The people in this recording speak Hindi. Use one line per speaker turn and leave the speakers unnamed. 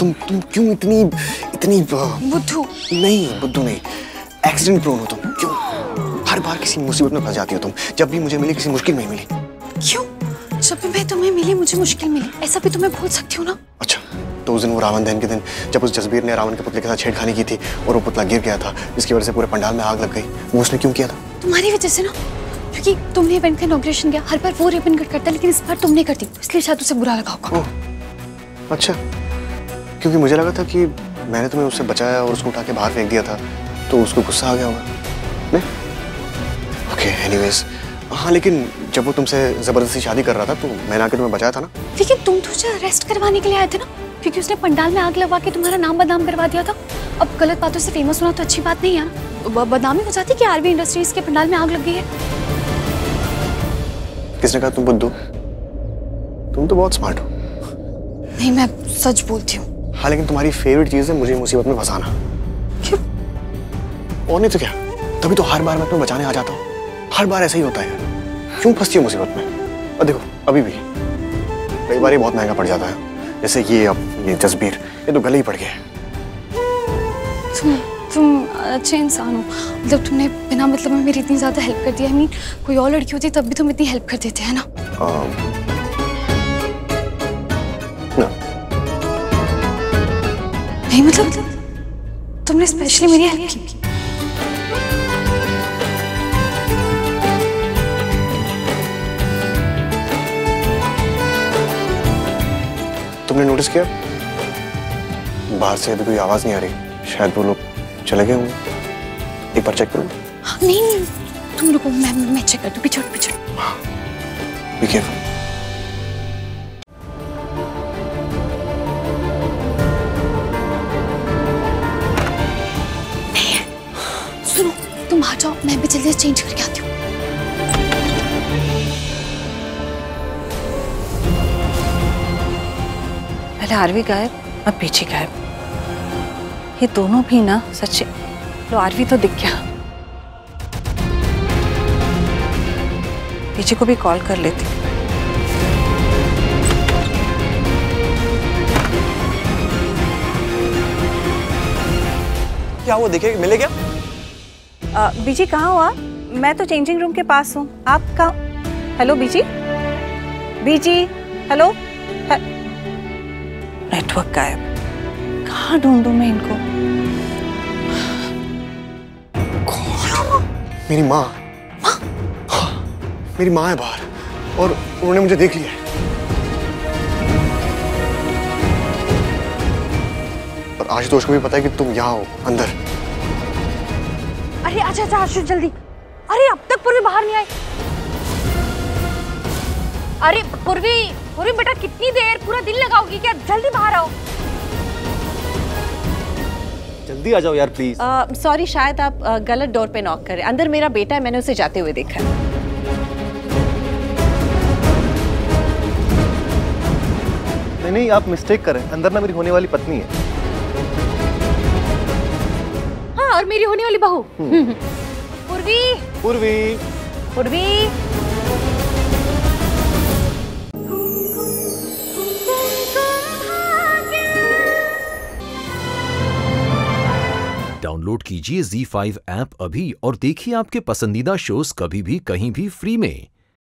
तुम क्यों इतनी
बुद्धू?
नहीं बुद्धू नहीं, एक्सीडेंट प्रोन हो तुम। क्यों हर बार किसी मुसीबत में फंस जाती हो तुम? जब भी मुझे मिली किसी मुश्किल में मिली।
क्यों? जब भी मैं तुम्हें मिली मुझे मुश्किल मिली, ऐसा भी तुम्हें भूल सकती हो ना?
अच्छा, तो उस दिन वो रावण दहन के दिन जब उस जसबीर ने रावण के पुतले के साथ छेड़खानी की थी और वो पुतला गिर गया था, जिसकी वजह से पूरे पंडाल में आग लग गई, वो उसने क्यों किया था?
तुम्हारी वजह से ना, क्योंकि तुमने इवेंट का इनॉग्रेशन किया। हर बार वो रिबन कट करता है लेकिन इस बार तुम नहीं करती, इसलिए शायद उसे बुरा लगा होगा।
अच्छा, क्योंकि मुझे लगा था कि मैंने तुम्हें उससे बचाया और उसको उठा के बाहर फेंक दिया था, तो उसको गुस्सा आ गया होगा। ओके, एनीवेज, हाँ, लेकिन जब वो तुमसे जबरदस्ती शादी कर रहा था तो मैंने आके तुम्हें बचाया था ना।
लेकिन तुम तो उसे अरेस्ट करवाने के लिए आए थे ना, क्योंकि उसने पंडाल में आग लगवा के तुम्हारा नाम बदनाम करवा दिया था। अब गलत बातों से फेमस होना तो अच्छी बात नहीं है ना। बदनामी हो जाती कि आरवी इंडस्ट्रीज के पंडाल में आग लग गई है।
किसने कहा तुम बुद्धू? तुम तो बहुत स्मार्ट हो।
नहीं, मैं सच बोलती हूँ।
हाँ, लेकिन तुम्हारी फेवरेट चीज है मुझे मुसीबत में फंसाना।
क्यों?
और नहीं तो क्या, तभी तो हर बार मैं तुम्हें बचाने आ जाता हूँ। हर बार ऐसा ही होता है। क्यों फंसती हो मुसीबत में? और देखो अभी भी कई बार ये बहुत महंगा पड़ जाता है, जैसे ये जसबीर, ये तो गले ही पड़ गया।
तुम अच्छे इंसान हो। मतलब तुमने बिना मतलब में मेरी इतनी ज्यादा हेल्प कर दी। आई मीन कोई और लड़की होती तब भी तुम इतनी हेल्प कर देते हैं ना? नहीं, मतलब तुमने स्पेशली मेरी हेल्प की।
तुमने नोटिस किया बाहर से अभी कोई आवाज नहीं आ रही? शायद वो लोग चले गए होंगे। एक बार चेक करो।
हाँ, नहीं, तुम रुको, मैं चेक कर दूं। पीछे
हाँ, बी केयरफुल।
सुनो, तुम आ जाओ, मैं भी जल्दी से चेंज करके आती हूँ।
पहले आरवी गायब, अब पीछे गायब। ये दोनों भी ना सच्चे। लो, आरवी तो दिख गया। पीछे को भी कॉल कर लेती।
क्या हुआ, देखे मिले क्या?
बीजी कहाँ हो आप? मैं तो चेंजिंग रूम के पास हूँ। आप कहाँ? Hello Biji, Biji, hello. Network गायब। कहाँ ढूंढूं मैं इनको?
मेरी माँ। हाँ, मेरी माँ है बाहर और उन्होंने मुझे देख लिया है। और आशुतोष को भी पता है कि तुम यहाँ हो अंदर।
अरे अच्छा आशुष, जल्दी। अरे अब तक पूर्वी बाहर नहीं आई। अरे पूर्वी बेटा, कितनी देर, पूरा दिन लगाओगी क्या? जल्दी बाहर आओ।
जल्दी आ जाओ यार प्लीज।
सॉरी, शायद आप गलत डोर पे नॉक कर रहे हैं। अंदर मेरा बेटा है, मैंने उसे जाते हुए देखा है।
नहीं, आप मिस्टेक कर रहे हैं। अंदर ना मेरी होने वाली पत्नी है।
हाँ, और मेरी होने वाली बहू। पूर्वी।
डाउनलोड कीजिए ZEE5 ऐप अभी और देखिए आपके पसंदीदा शोज कभी भी कहीं भी फ्री में।